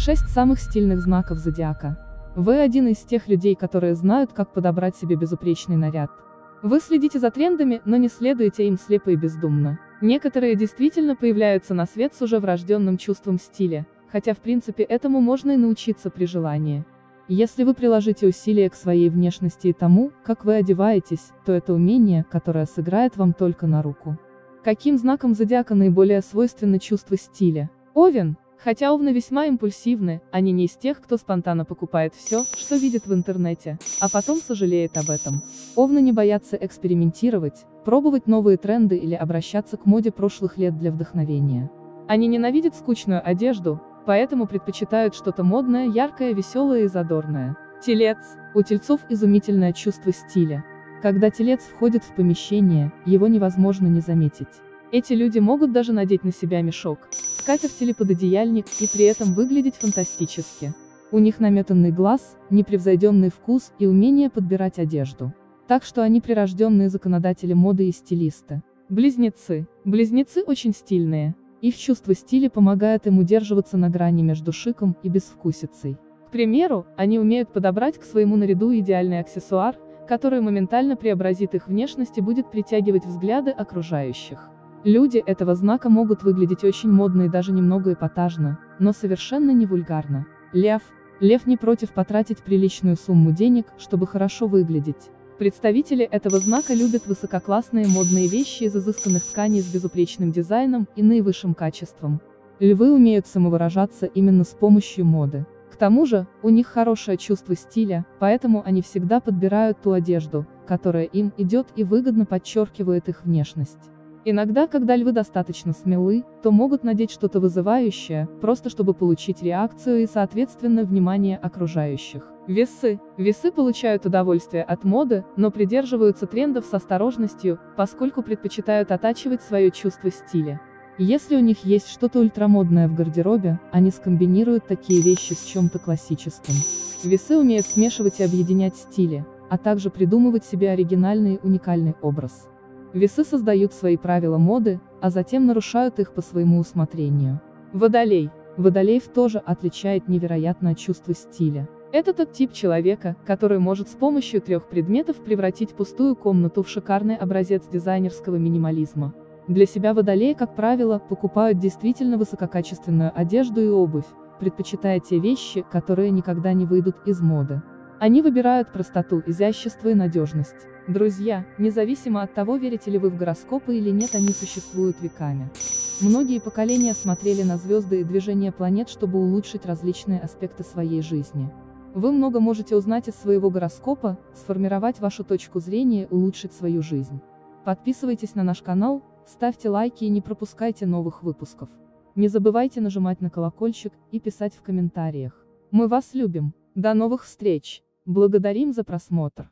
6 самых стильных знаков зодиака. Вы один из тех людей, которые знают, как подобрать себе безупречный наряд. Вы следите за трендами, но не следуете им слепо и бездумно. Некоторые действительно появляются на свет с уже врожденным чувством стиля, хотя в принципе этому можно и научиться при желании. Если вы приложите усилия к своей внешности и тому, как вы одеваетесь, то это умение, которое сыграет вам только на руку. Каким знаком зодиака наиболее свойственно чувство стиля? Овен. Хотя овны весьма импульсивны, они не из тех, кто спонтанно покупает все, что видит в интернете, а потом сожалеет об этом. Овны не боятся экспериментировать, пробовать новые тренды или обращаться к моде прошлых лет для вдохновения. Они ненавидят скучную одежду, поэтому предпочитают что-то модное, яркое, веселое и задорное. Телец. У тельцов изумительное чувство стиля. Когда телец входит в помещение, его невозможно не заметить. Эти люди могут даже надеть на себя мешок, скатерть или пододеяльник, и при этом выглядеть фантастически. У них наметанный глаз, непревзойденный вкус и умение подбирать одежду. Так что они прирожденные законодатели моды и стилисты. Близнецы. Близнецы очень стильные. Их чувство стиля помогает им удерживаться на грани между шиком и безвкусицей. К примеру, они умеют подобрать к своему наряду идеальный аксессуар, который моментально преобразит их внешность и будет притягивать взгляды окружающих. Люди этого знака могут выглядеть очень модно и даже немного эпатажно, но совершенно не вульгарно. Лев. Лев не против потратить приличную сумму денег, чтобы хорошо выглядеть. Представители этого знака любят высококлассные модные вещи из изысканных тканей с безупречным дизайном и наивысшим качеством. Львы умеют самовыражаться именно с помощью моды. К тому же, у них хорошее чувство стиля, поэтому они всегда подбирают ту одежду, которая им идет и выгодно подчеркивает их внешность. Иногда, когда львы достаточно смелы, то могут надеть что-то вызывающее, просто чтобы получить реакцию и, соответственно, внимание окружающих. Весы. Весы получают удовольствие от моды, но придерживаются трендов с осторожностью, поскольку предпочитают оттачивать свое чувство стиля. Если у них есть что-то ультрамодное в гардеробе, они скомбинируют такие вещи с чем-то классическим. Весы умеют смешивать и объединять стили, а также придумывать себе оригинальный и уникальный образ. Весы создают свои правила моды, а затем нарушают их по своему усмотрению. Водолей. Водолеев тоже отличает невероятное чувство стиля. Это тот тип человека, который может с помощью 3 предметов превратить пустую комнату в шикарный образец дизайнерского минимализма. Для себя водолеи, как правило, покупают действительно высококачественную одежду и обувь, предпочитая те вещи, которые никогда не выйдут из моды. Они выбирают простоту, изящество и надежность. Друзья, независимо от того, верите ли вы в гороскопы или нет, они существуют веками. Многие поколения смотрели на звезды и движение планет, чтобы улучшить различные аспекты своей жизни. Вы много можете узнать из своего гороскопа, сформировать вашу точку зрения и улучшить свою жизнь. Подписывайтесь на наш канал, ставьте лайки и не пропускайте новых выпусков. Не забывайте нажимать на колокольчик и писать в комментариях. Мы вас любим. До новых встреч. Благодарим за просмотр.